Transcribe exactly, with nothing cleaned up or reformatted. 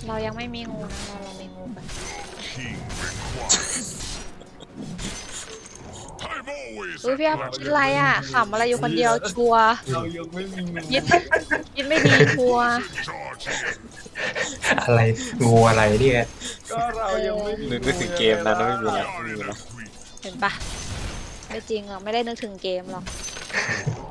เรายังไม่มีงูนะเราเรามีงูกันอุ้ยพี่อาคิดอะไรอ่ะขำอะไรอยู่คนเดียวชัวเรายังไม่มีงูยิดยิดไม่ดีชัวอะไรงูอะไรเนี่ยก็เรายังไม่มีนึกนึกถึงเกมนั้นไม่มีแล้วไม่มีแล้วเห็นปะไม่จริงหรอกไม่ได้นึกถึงเกมหรอก